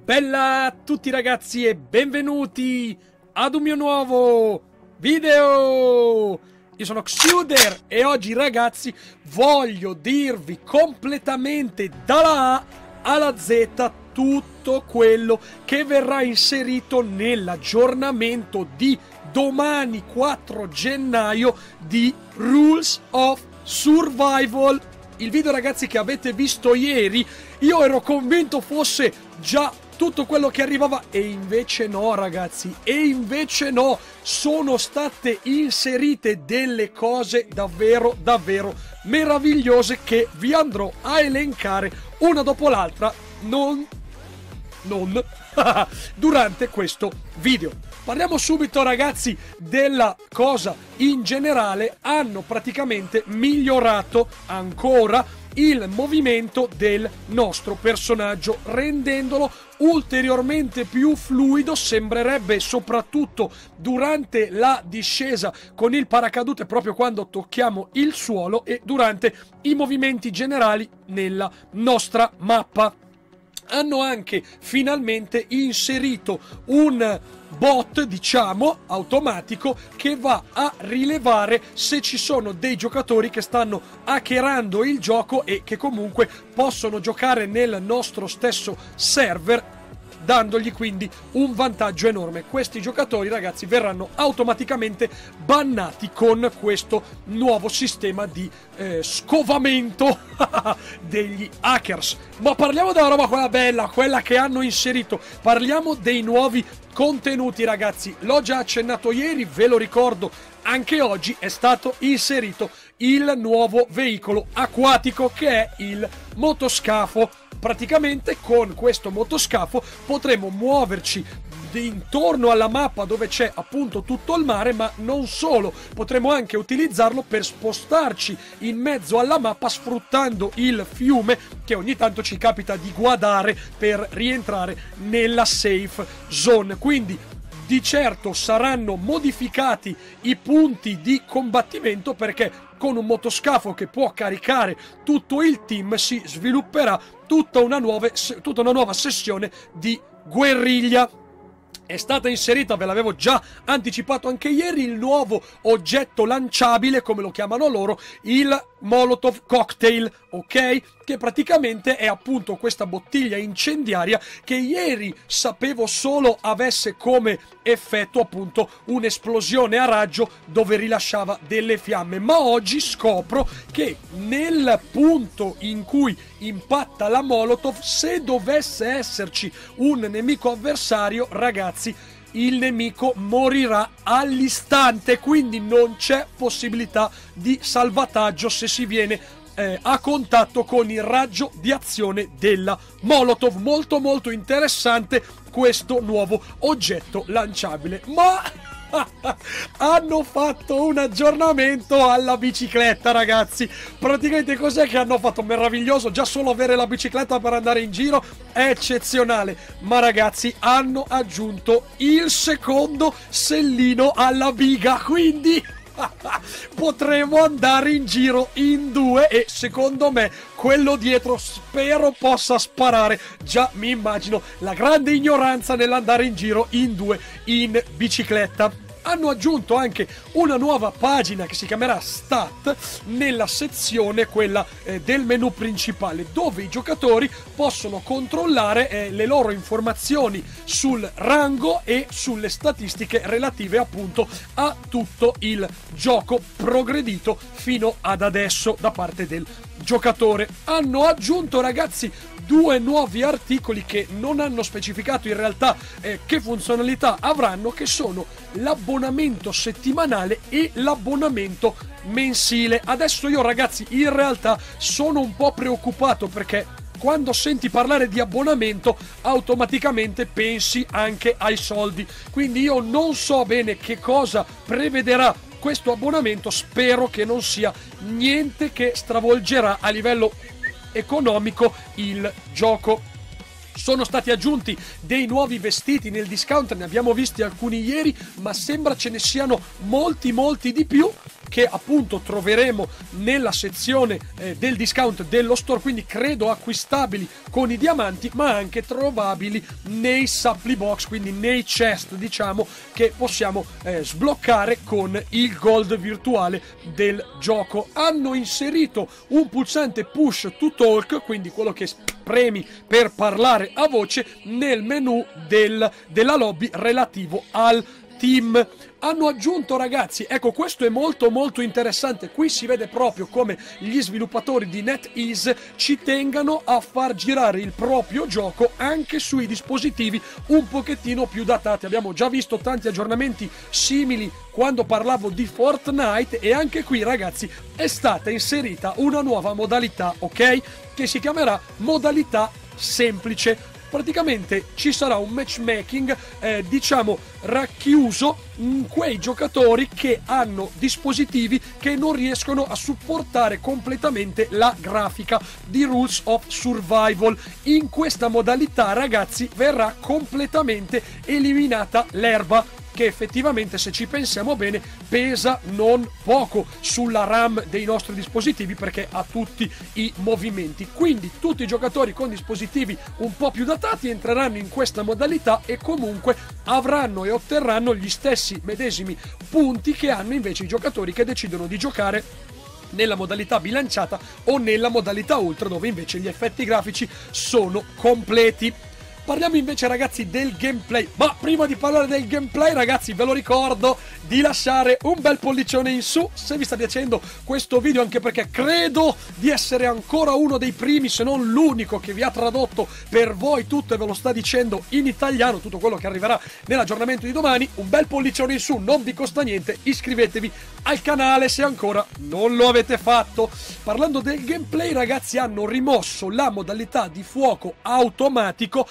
Bella a tutti ragazzi e benvenuti ad un mio nuovo video! Io sono Xuder e oggi ragazzi voglio dirvi completamente dalla A alla Z tutto quello che verrà inserito nell'aggiornamento di domani 4 gennaio di Rules of Survival. Il video ragazzi che avete visto ieri io ero convinto fosse già tutto quello che arrivava e invece no ragazzi, e invece no, sono state inserite delle cose davvero meravigliose che vi andrò a elencare una dopo l'altra non durante questo video. Parliamo subito ragazzi della cosa in generale. Hanno praticamente migliorato ancora il movimento del nostro personaggio, rendendolo ulteriormente più fluido. Sembrerebbe soprattutto durante la discesa con il paracadute, proprio quando tocchiamo il suolo, e durante i movimenti generali nella nostra mappa. Hanno anche finalmente inserito un bot, diciamo, automatico che va a rilevare se ci sono dei giocatori che stanno hackerando il gioco e che comunque possono giocare nel nostro stesso server, dandogli quindi un vantaggio enorme. Questi giocatori ragazzi verranno automaticamente bannati con questo nuovo sistema di scovamento degli hackers. Ma parliamo della roba quella bella, quella che hanno inserito. Parliamo dei nuovi contenuti ragazzi. L'ho già accennato ieri, ve lo ricordo anche oggi. È stato inserito il nuovo veicolo acquatico che è il motoscafo. Praticamente con questo motoscafo potremo muoverci intorno alla mappa dove c'è appunto tutto il mare, ma non solo, potremo anche utilizzarlo per spostarci in mezzo alla mappa sfruttando il fiume che ogni tanto ci capita di guardare per rientrare nella safe zone. Quindi di certo saranno modificati i punti di combattimento, perché con un motoscafo che può caricare tutto il team si svilupperà tutta una nuova sessione di guerriglia. È stata inserita, ve l'avevo già anticipato anche ieri, il nuovo oggetto lanciabile, come lo chiamano loro, il Molotov Cocktail, ok? Che praticamente è appunto questa bottiglia incendiaria che ieri sapevo solo avesse come effetto appunto un'esplosione a raggio dove rilasciava delle fiamme, ma oggi scopro che nel punto in cui impatta la Molotov, se dovesse esserci un nemico avversario ragazzi, il nemico morirà all'istante, quindi non c'è possibilità di salvataggio se si viene a contatto con il raggio di azione della Molotov. Molto interessante questo nuovo oggetto lanciabile. Ma hanno fatto un aggiornamento alla bicicletta ragazzi. Praticamente cos'è che hanno fatto? Meraviglioso, già solo avere la bicicletta per andare in giro è eccezionale. Ma ragazzi hanno aggiunto il secondo sellino alla biga, quindi potremo andare in giro in due e secondo me quello dietro spero possa sparare. Già mi immagino la grande ignoranza nell'andare in giro in due in bicicletta. Hanno aggiunto anche una nuova pagina che si chiamerà Stat nella sezione quella del menu principale, dove i giocatori possono controllare le loro informazioni sul rango e sulle statistiche relative appunto a tutto il gioco progredito fino ad adesso da parte del giocatore. Hanno aggiunto ragazzi due nuovi articoli che non hanno specificato in realtà che funzionalità avranno, che sono l'abbonamento settimanale e l'abbonamento mensile. Adesso io ragazzi in realtà sono un po' preoccupato, perché quando senti parlare di abbonamento automaticamente pensi anche ai soldi, quindi io non so bene che cosa prevederà questo abbonamento. Spero che non sia niente che stravolgerà a livello economico il gioco. Sono stati aggiunti dei nuovi vestiti nel discount, ne abbiamo visti alcuni ieri, ma sembra ce ne siano molti di più che appunto troveremo nella sezione del discount dello store, quindi credo acquistabili con i diamanti, ma anche trovabili nei supply box, quindi nei chest, diciamo, che possiamo sbloccare con il gold virtuale del gioco. Hanno inserito un pulsante push to talk, quindi quello che premi per parlare a voce nel menu della lobby relativo al team. Hanno aggiunto, ragazzi, ecco, questo è molto molto interessante, qui si vede proprio come gli sviluppatori di NetEase ci tengano a far girare il proprio gioco anche sui dispositivi un pochettino più datati. Abbiamo già visto tanti aggiornamenti simili quando parlavo di Fortnite, e anche qui, ragazzi, è stata inserita una nuova modalità, ok? Che si chiamerà modalità semplice. Praticamente ci sarà un matchmaking, diciamo, racchiuso in quei giocatori che hanno dispositivi che non riescono a supportare completamente la grafica di Rules of Survival. In questa modalità, ragazzi, verrà completamente eliminata l'erba, che effettivamente, se ci pensiamo bene, pesa non poco sulla RAM dei nostri dispositivi, perché ha tutti i movimenti. Quindi tutti i giocatori con dispositivi un po' più datati entreranno in questa modalità e comunque avranno e otterranno gli stessi medesimi punti che hanno invece i giocatori che decidono di giocare nella modalità bilanciata o nella modalità ultra, dove invece gli effetti grafici sono completi. Parliamo invece, ragazzi, del gameplay. Ma prima di parlare del gameplay, ragazzi, ve lo ricordo di lasciare un bel pollicione in su se vi sta piacendo questo video, anche perché credo di essere ancora uno dei primi, se non l'unico, che vi ha tradotto per voi tutto e ve lo sta dicendo in italiano, tutto quello che arriverà nell'aggiornamento di domani. Un bel pollicione in su, non vi costa niente, iscrivetevi al canale se ancora non lo avete fatto. Parlando del gameplay, ragazzi, hanno rimosso la modalità di fuoco automatico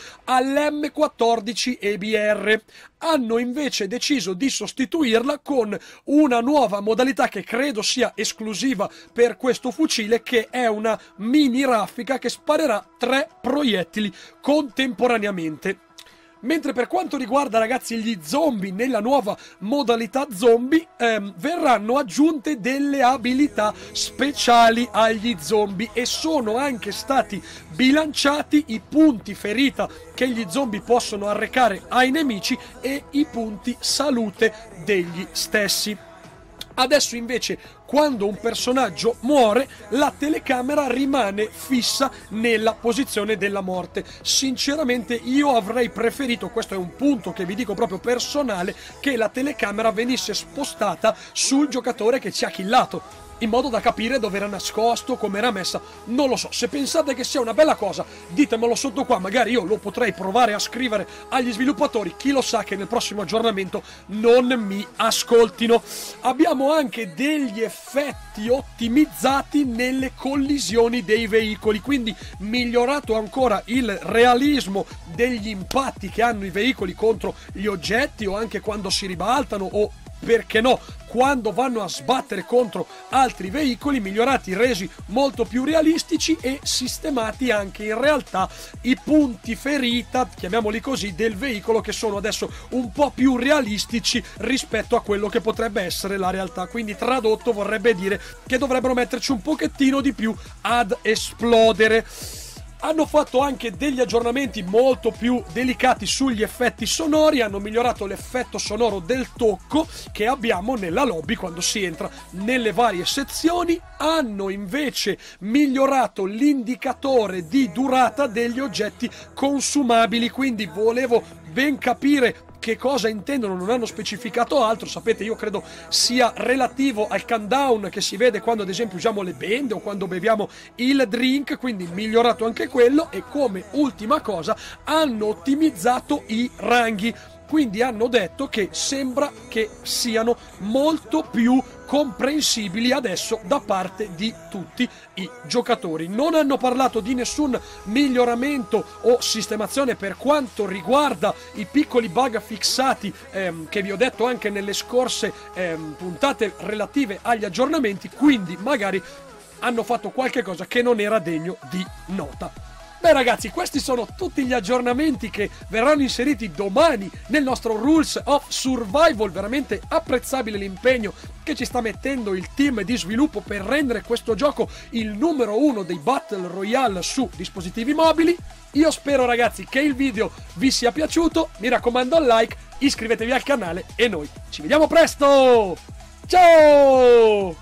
all'M14 EBR. Hanno invece deciso di sostituirla con una nuova modalità che credo sia esclusiva per questo fucile, che è una mini raffica che sparerà 3 proiettili contemporaneamente. Mentre per quanto riguarda, ragazzi, gli zombie nella nuova modalità zombie, verranno aggiunte delle abilità speciali agli zombie e sono anche stati bilanciati i punti ferita che gli zombie possono arrecare ai nemici e i punti salute degli stessi. Adesso invece, quando un personaggio muore, la telecamera rimane fissa nella posizione della morte. Sinceramente io avrei preferito, questo è un punto che vi dico proprio personale, che la telecamera venisse spostata sul giocatore che ci ha killato, in modo da capire dove era nascosto, come era messa. Non lo so, se pensate che sia una bella cosa ditemelo sotto qua, magari io lo potrei provare a scrivere agli sviluppatori, chi lo sa che nel prossimo aggiornamento non mi ascoltino. Abbiamo anche degli effetti ottimizzati nelle collisioni dei veicoli, quindi migliorato ancora il realismo degli impatti che hanno i veicoli contro gli oggetti, o anche quando si ribaltano, o perché no, quando vanno a sbattere contro altri veicoli, migliorati, resi molto più realistici, e sistemati anche in realtà i punti ferita, chiamiamoli così, del veicolo, che sono adesso un po' più realistici rispetto a quello che potrebbe essere la realtà. Quindi tradotto vorrebbe dire che dovrebbero metterci un pochettino di più ad esplodere. Hanno fatto anche degli aggiornamenti molto più delicati sugli effetti sonori, hanno migliorato l'effetto sonoro del tocco che abbiamo nella lobby quando si entra nelle varie sezioni, hanno invece migliorato l'indicatore di durata degli oggetti consumabili, quindi volevo ben capire che cosa intendono, non hanno specificato altro. Sapete, io credo sia relativo al countdown che si vede quando ad esempio usiamo le bende o quando beviamo il drink, quindi migliorato anche quello. E come ultima cosa hanno ottimizzato i ranghi, quindi hanno detto che sembra che siano molto più comprensibili adesso da parte di tutti i giocatori. Non hanno parlato di nessun miglioramento o sistemazione per quanto riguarda i piccoli bug fissati che vi ho detto anche nelle scorse puntate relative agli aggiornamenti, quindi magari hanno fatto qualche cosa che non era degno di nota. Beh ragazzi, questi sono tutti gli aggiornamenti che verranno inseriti domani nel nostro Rules of Survival. Veramente apprezzabile l'impegno che ci sta mettendo il team di sviluppo per rendere questo gioco il numero 1 dei Battle Royale su dispositivi mobili. Io spero ragazzi che il video vi sia piaciuto, mi raccomando like, iscrivetevi al canale e noi ci vediamo presto! Ciao!